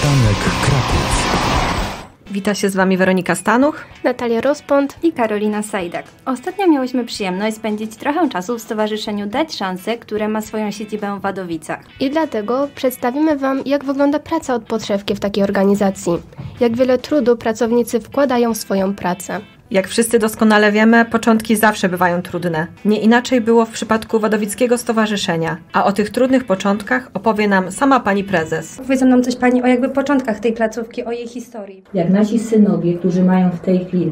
Przystanek Kraków. Wita się z Wami Weronika Stanuch, Natalia Rozpąd i Karolina Sajdak. Ostatnio miałyśmy przyjemność spędzić trochę czasu w Stowarzyszeniu Dać Szansę, które ma swoją siedzibę w Wadowicach. I dlatego przedstawimy Wam, jak wygląda praca od podszewki w takiej organizacji. Jak wiele trudu pracownicy wkładają w swoją pracę. Jak wszyscy doskonale wiemy, początki zawsze bywają trudne. Nie inaczej było w przypadku Wadowickiego Stowarzyszenia. A o tych trudnych początkach opowie nam sama pani prezes. Powiedzą nam coś pani o początkach tej placówki, o jej historii. Jak nasi synowie, którzy mają w tej chwili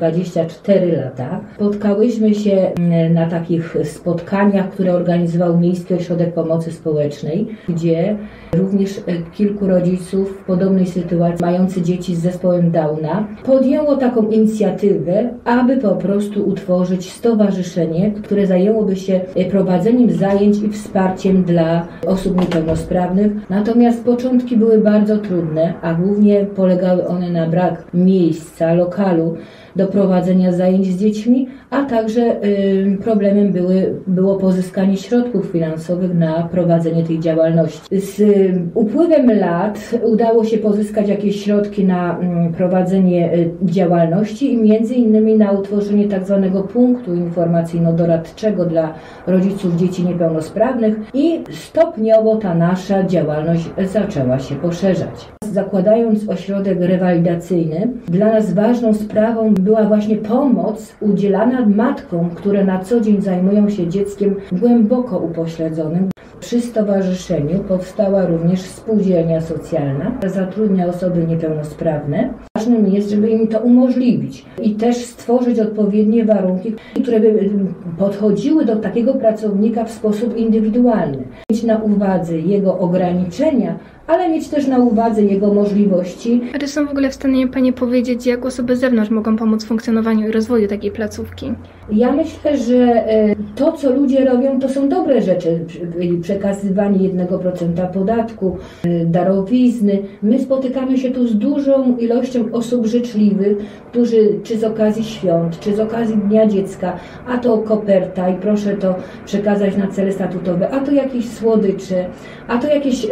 24 lata, spotkałyśmy się na takich spotkaniach, które organizował Miejski Ośrodek Pomocy Społecznej, gdzie również kilku rodziców w podobnej sytuacji, mający dzieci z zespołem Downa, podjęło taką inicjatywę, aby po prostu utworzyć stowarzyszenie, które zajęłoby się prowadzeniem zajęć i wsparciem dla osób niepełnosprawnych. Natomiast początki były bardzo trudne, a głównie polegały one na brak miejsca, lokalu do prowadzenia zajęć z dziećmi, a także problemem było pozyskanie środków finansowych na prowadzenie tej działalności. Z upływem lat udało się pozyskać jakieś środki na prowadzenie działalności i między innymi na utworzenie tak zwanego punktu informacyjno-doradczego dla rodziców dzieci niepełnosprawnych i stopniowo ta nasza działalność zaczęła się poszerzać. Zakładając ośrodek rewalidacyjny, dla nas ważną sprawą była właśnie pomoc udzielana matkom, które na co dzień zajmują się dzieckiem głęboko upośledzonym. Przy stowarzyszeniu powstała również spółdzielnia socjalna, która zatrudnia osoby niepełnosprawne. Ważnym jest, żeby im to umożliwić i też stworzyć odpowiednie warunki, które by podchodziły do takiego pracownika w sposób indywidualny. Mieć na uwadze jego ograniczenia, ale mieć też na uwadze jego możliwości. A czy są w ogóle w stanie Panie powiedzieć, jak osoby z zewnątrz mogą pomóc w funkcjonowaniu i rozwoju takiej placówki? Ja myślę, że to, co ludzie robią, to są dobre rzeczy. Przekazywanie 1% podatku, darowizny. My spotykamy się tu z dużą ilością osób życzliwych, którzy czy z okazji świąt, czy z okazji Dnia Dziecka, a to koperta i proszę to przekazać na cele statutowe, a to jakieś słodycze, a to jakieś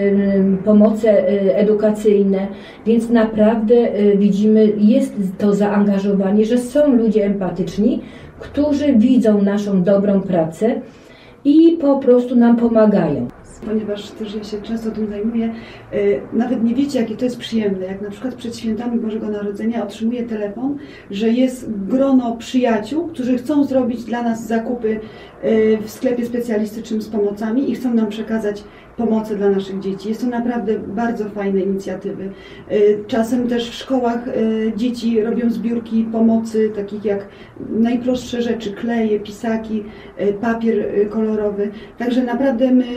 pomoce edukacyjne, więc naprawdę widzimy, jest to zaangażowanie, że są ludzie empatyczni, którzy widzą naszą dobrą pracę i po prostu nam pomagają. Ponieważ też ja się często tym zajmuję, nawet nie wiecie, jakie to jest przyjemne. Jak na przykład przed świętami Bożego Narodzenia otrzymuję telefon, że jest grono przyjaciół, którzy chcą zrobić dla nas zakupy w sklepie specjalistycznym z pomocami i chcą nam przekazać pomocy dla naszych dzieci. Jest to naprawdę bardzo fajne inicjatywy. Czasem też w szkołach dzieci robią zbiórki pomocy, takich jak najprostsze rzeczy, kleje, pisaki, papier kolorowy. Także naprawdę my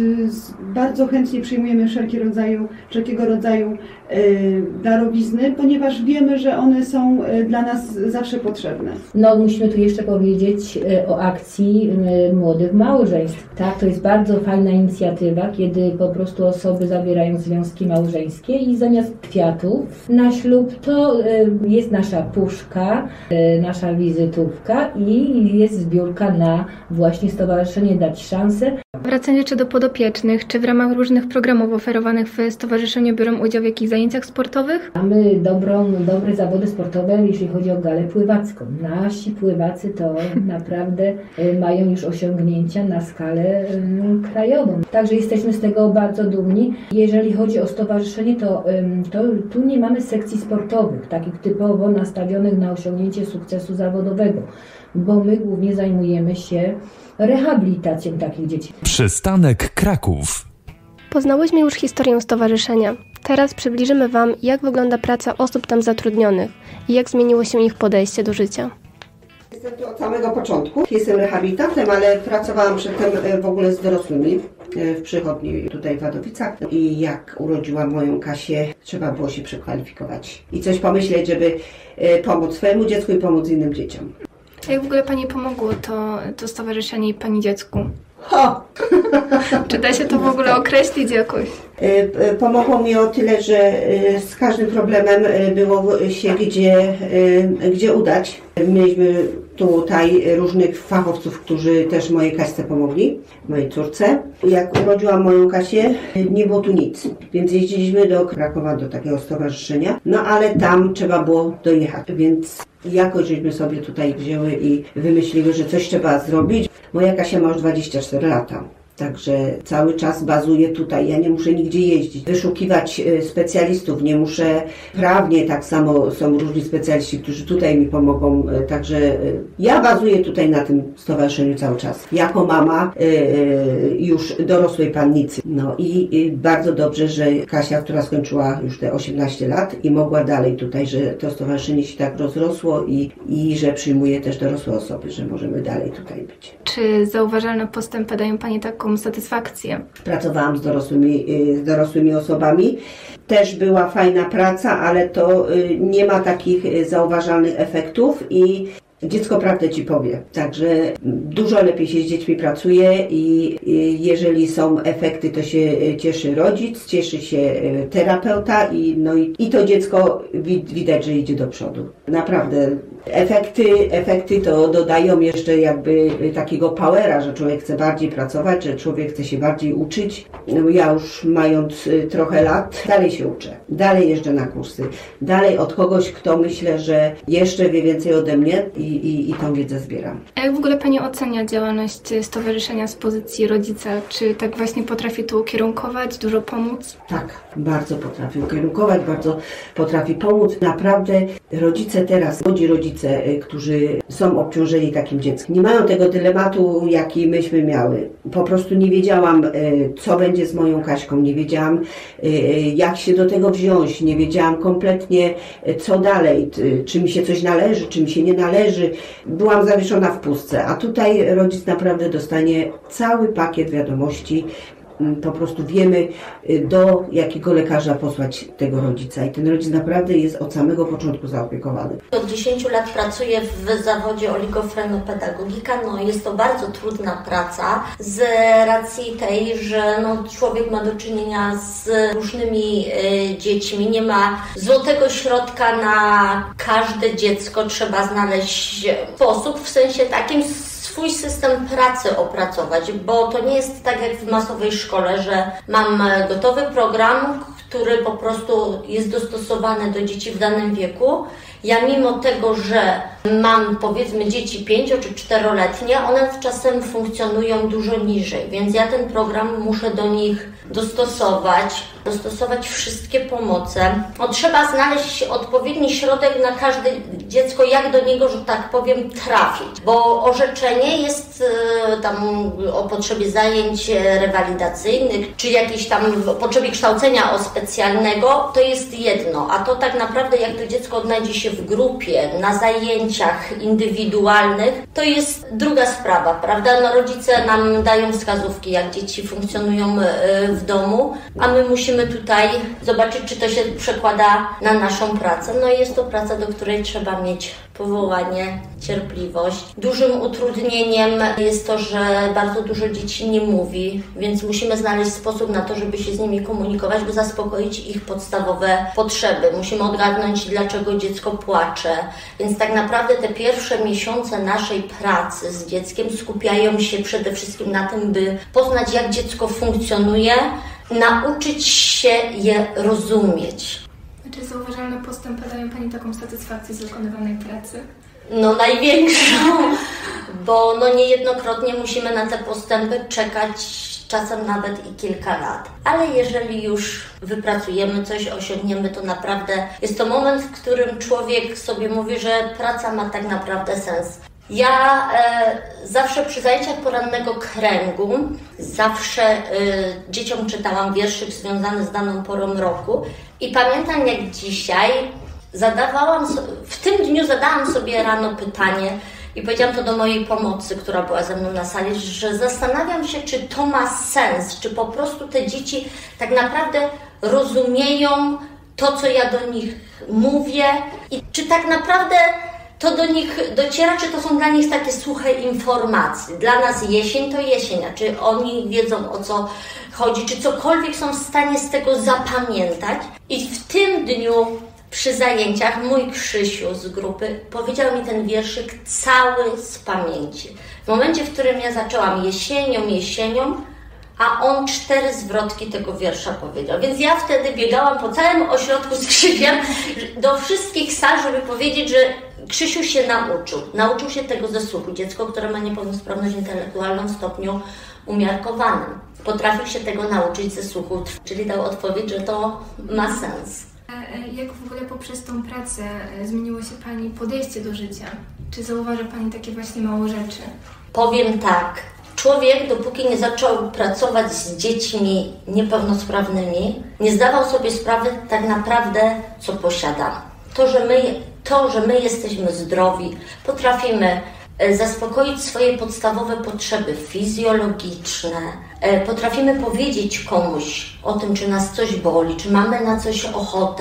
bardzo chętnie przyjmujemy wszelkiego rodzaju darowizny, ponieważ wiemy, że one są dla nas zawsze potrzebne. No, musimy tu jeszcze powiedzieć o akcji Młodych Małżeństw. Tak, to jest bardzo fajna inicjatywa, kiedy po prostu osoby zawierają związki małżeńskie i zamiast kwiatów na ślub to jest nasza puszka, nasza wizytówka i jest zbiórka na właśnie Stowarzyszenie Dać Szansę. Wracając jeszcze do podopiecznych, czy w ramach różnych programów oferowanych w stowarzyszeniu biorą udział w jakichś zajęciach sportowych? Mamy dobre zawody sportowe, jeśli chodzi o galę pływacką. Nasi pływacy to naprawdę mają już osiągnięcia na skalę krajową. Także jesteśmy z tego bardzo dumni. Jeżeli chodzi o stowarzyszenie, to tu nie mamy sekcji sportowych, takich typowo nastawionych na osiągnięcie sukcesu zawodowego, bo my głównie zajmujemy się rehabilitacją takich dzieci. Przystanek Kraków. Poznałyśmy już historię stowarzyszenia. Teraz przybliżymy Wam, jak wygląda praca osób tam zatrudnionych i jak zmieniło się ich podejście do życia. Jestem tu od samego początku. Jestem rehabilitantem, ale pracowałam przedtem w ogóle z dorosłymi w przychodni tutaj w Wadowicach. I jak urodziłam moją Kasię, trzeba było się przekwalifikować i coś pomyśleć, żeby pomóc swojemu dziecku i pomóc innym dzieciom. Jak w ogóle Pani pomogło to stowarzyszenie i Pani dziecku? Czy da się to w ogóle określić jakoś? Pomogło mi o tyle, że z każdym problemem było się gdzie udać. Mieliśmy tutaj różnych fachowców, którzy też mojej Kaśce pomogli, mojej córce. Jak urodziłam moją Kasię, nie było tu nic, więc jeździliśmy do Krakowa, do takiego stowarzyszenia, no ale tam trzeba było dojechać, więc jakoś żeśmy sobie tutaj wzięły i wymyśliły, że coś trzeba zrobić. Moja Kasia ma już 24 lata. Także cały czas bazuję tutaj. Ja nie muszę nigdzie jeździć, wyszukiwać specjalistów, nie muszę prawnie, tak samo są różni specjaliści, którzy tutaj mi pomogą. Także ja bazuję tutaj na tym stowarzyszeniu cały czas. Jako mama już dorosłej pannicy. No i bardzo dobrze, że Kasia, która skończyła już te 18 lat i mogła dalej tutaj, że to stowarzyszenie się tak rozrosło i że przyjmuje też dorosłe osoby, że możemy dalej tutaj być. Czy zauważalne postępy dają Pani taką satysfakcję? Pracowałam z dorosłymi osobami. Też była fajna praca, ale to nie ma takich zauważalnych efektów i dziecko prawdę Ci powie. Także dużo lepiej się z dziećmi pracuje i jeżeli są efekty, to się cieszy rodzic, cieszy się terapeuta i to dziecko widać, że idzie do przodu. Naprawdę efekty to dodają jeszcze jakby takiego powera, że człowiek chce bardziej pracować, że człowiek chce się bardziej uczyć. No, ja już mając trochę lat, dalej się uczę, dalej jeżdżę na kursy, dalej od kogoś, kto myślę, że jeszcze wie więcej ode mnie i tą wiedzę zbieram. A jak w ogóle Pani ocenia działalność stowarzyszenia z pozycji rodzica? Czy tak właśnie potrafi tu ukierunkować, dużo pomóc? Tak, bardzo potrafi ukierunkować, bardzo potrafi pomóc. Naprawdę rodzice teraz, młodzi rodzice, którzy są obciążeni takim dzieckiem, nie mają tego dylematu, jaki myśmy miały. Po prostu nie wiedziałam, co będzie z moją Kaśką, nie wiedziałam, jak się do tego wziąć, nie wiedziałam kompletnie, co dalej, czy mi się coś należy, czy mi się nie należy. Byłam zawieszona w pustce, a tutaj rodzic naprawdę dostanie cały pakiet wiadomości. Po prostu wiemy, do jakiego lekarza posłać tego rodzica i ten rodzic naprawdę jest od samego początku zaopiekowany. Od 10 lat pracuję w zawodzie oligofrenopedagogika. Jest to bardzo trudna praca z racji tej, że człowiek ma do czynienia z różnymi dziećmi. Nie ma złotego środka na każde dziecko. Trzeba znaleźć sposób, w sensie takim swój system pracy opracować, bo to nie jest tak jak w masowej szkole, że mam gotowy program, który po prostu jest dostosowany do dzieci w danym wieku. Ja mimo tego, że mam powiedzmy dzieci 5- czy 4-letnie, one czasem funkcjonują dużo niżej, więc ja ten program muszę do nich dostosować wszystkie pomoce. Trzeba znaleźć odpowiedni środek na każde dziecko, jak do niego, że tak powiem, trafić, bo orzeczenie jest tam o potrzebie zajęć rewalidacyjnych, czy jakiejś tam potrzebie kształcenia specjalnego, to jest jedno, a to tak naprawdę jak to dziecko odnajdzie się w grupie, na zajęciach indywidualnych, to jest druga sprawa, prawda? Rodzice nam dają wskazówki, jak dzieci funkcjonują w domu, a my musimy tutaj zobaczyć, czy to się przekłada na naszą pracę. Jest to praca, do której trzeba mieć powołanie, cierpliwość. Dużym utrudnieniem jest to, że bardzo dużo dzieci nie mówi, więc musimy znaleźć sposób na to, żeby się z nimi komunikować, by zaspokoić ich podstawowe potrzeby. Musimy odgadnąć, dlaczego dziecko płacze. Więc tak naprawdę te pierwsze miesiące naszej pracy z dzieckiem skupiają się przede wszystkim na tym, by poznać, jak dziecko funkcjonuje, nauczyć się je rozumieć. Czy zauważalne postępy dają Pani taką satysfakcję z wykonywanej pracy? Największą, bo niejednokrotnie musimy na te postępy czekać czasem nawet i kilka lat. Ale jeżeli już wypracujemy coś, osiągniemy, to naprawdę jest to moment, w którym człowiek sobie mówi, że praca ma tak naprawdę sens. Ja zawsze przy zajęciach porannego kręgu, dzieciom czytałam wierszyk związany z daną porą roku i pamiętam jak dzisiaj w tym dniu zadałam sobie rano pytanie i powiedziałam to do mojej pomocy, która była ze mną na sali, że zastanawiam się, czy to ma sens, czy po prostu te dzieci tak naprawdę rozumieją to, co ja do nich mówię i czy tak naprawdę to do nich dociera, czy to są dla nich takie suche informacje. Dla nas jesień to jesień, a czy oni wiedzą, o co chodzi, czy cokolwiek są w stanie z tego zapamiętać. I w tym dniu przy zajęciach mój Krzysiu z grupy powiedział mi ten wierszyk cały z pamięci. W momencie, w którym ja zaczęłam jesienią, a on 4 zwrotki tego wiersza powiedział. Więc ja wtedy biegałam po całym ośrodku z Krzysiem do wszystkich sal, żeby powiedzieć, że Krzysiu się nauczył się tego ze słuchu. Dziecko, które ma niepełnosprawność intelektualną w stopniu umiarkowanym. Potrafił się tego nauczyć ze słuchu, czyli dał odpowiedź, że to ma sens. Jak w ogóle poprzez tą pracę zmieniło się Pani podejście do życia? Czy zauważa Pani takie właśnie małe rzeczy? Powiem tak. Człowiek, dopóki nie zaczął pracować z dziećmi niepełnosprawnymi, nie zdawał sobie sprawy tak naprawdę, co posiada. To, że my jesteśmy zdrowi, potrafimy zaspokoić swoje podstawowe potrzeby fizjologiczne, potrafimy powiedzieć komuś o tym, czy nas coś boli, czy mamy na coś ochotę.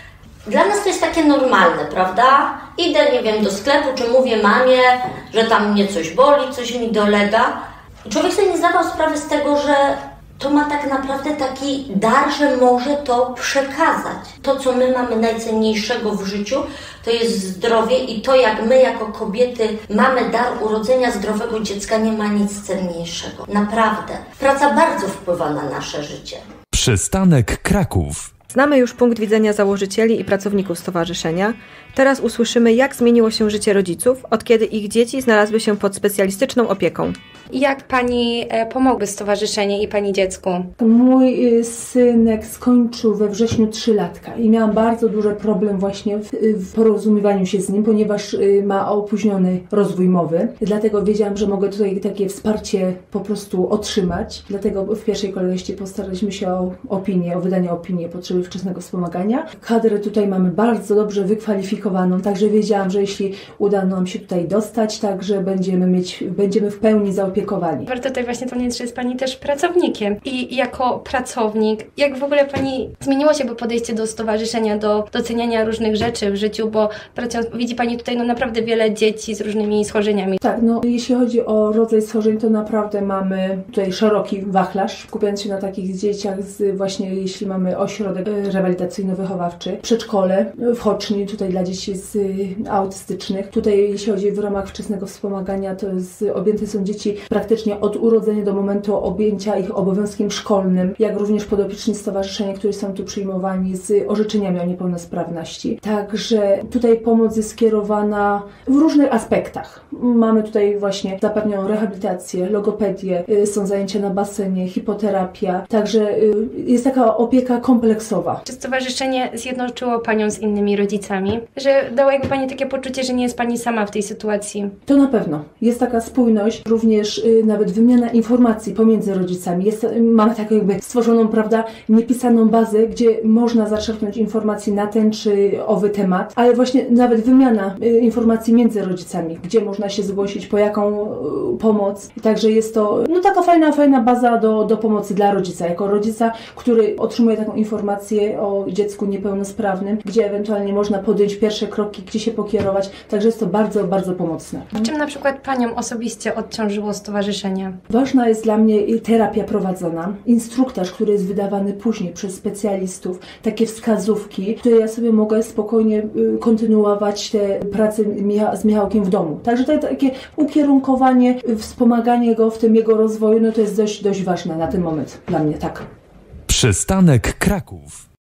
Dla nas to jest takie normalne, prawda? Idę, nie wiem, do sklepu, czy mówię mamie, że tam mnie coś boli, coś mi dolega. I człowiek sobie nie zdawał sprawy z tego, że to ma tak naprawdę taki dar, że może to przekazać. To, co my mamy najcenniejszego w życiu, to jest zdrowie i to, jak my jako kobiety mamy dar urodzenia zdrowego dziecka, nie ma nic cenniejszego. Naprawdę. Praca bardzo wpływa na nasze życie. Przystanek Kraków. Znamy już punkt widzenia założycieli i pracowników stowarzyszenia. Teraz usłyszymy, jak zmieniło się życie rodziców, od kiedy ich dzieci znalazły się pod specjalistyczną opieką. Jak Pani pomogły stowarzyszenie i Pani dziecku? Mój synek skończył we wrześniu 3-latka i miałam bardzo duży problem właśnie w porozumiewaniu się z nim, ponieważ ma opóźniony rozwój mowy. Dlatego wiedziałam, że mogę tutaj takie wsparcie po prostu otrzymać. Dlatego w pierwszej kolejności postaraliśmy się o wydanie opinii potrzeby wczesnego wspomagania. Kadrę tutaj mamy bardzo dobrze wykwalifikowaną, także wiedziałam, że jeśli uda nam się tutaj dostać, także będziemy w pełni zaopiekowani. Warto tutaj właśnie wspomnieć, że jest Pani też pracownikiem i jako pracownik, jak w ogóle Pani zmieniło się podejście do stowarzyszenia, do doceniania różnych rzeczy w życiu, bo widzi Pani tutaj naprawdę wiele dzieci z różnymi schorzeniami. Tak, jeśli chodzi o rodzaj schorzeń, to naprawdę mamy tutaj szeroki wachlarz, skupiając się na takich dzieciach właśnie jeśli mamy ośrodek rehabilitacyjno-wychowawczy, przedszkole w Choczni, tutaj dla dzieci autystycznych. Tutaj jeśli chodzi w ramach wczesnego wspomagania, to objęte są dzieci praktycznie od urodzenia do momentu objęcia ich obowiązkiem szkolnym, jak również podopieczni stowarzyszenia, którzy są tu przyjmowani z orzeczeniami o niepełnosprawności. Także tutaj pomoc jest skierowana w różnych aspektach. Mamy tutaj właśnie zapewnioną rehabilitację, logopedię, są zajęcia na basenie, hipoterapia, także jest taka opieka kompleksowa. Czy stowarzyszenie zjednoczyło Panią z innymi rodzicami? Że dało Pani takie poczucie, że nie jest Pani sama w tej sytuacji? To na pewno. Jest taka spójność, również nawet wymiana informacji pomiędzy rodzicami. Mamy taką stworzoną, prawda, niepisaną bazę, gdzie można zaczerpnąć informacji na ten czy owy temat, ale właśnie nawet wymiana informacji między rodzicami, gdzie można się zgłosić, po jaką pomoc. Także jest to taka fajna baza do pomocy dla rodzica. Jako rodzica, który otrzymuje taką informację o dziecku niepełnosprawnym, gdzie ewentualnie można podjąć pierwsze kroki, gdzie się pokierować. Także jest to bardzo, bardzo pomocne. W czym na przykład Panią osobiście odciążyło stowarzyszenie? Ważna jest dla mnie terapia prowadzona, instruktaż, który jest wydawany później przez specjalistów, takie wskazówki, które ja sobie mogę spokojnie kontynuować tę pracę z Michałkiem w domu. Także to takie ukierunkowanie, wspomaganie go w tym jego rozwoju, to jest dość ważne na ten moment dla mnie, tak. Przystanek Kraków.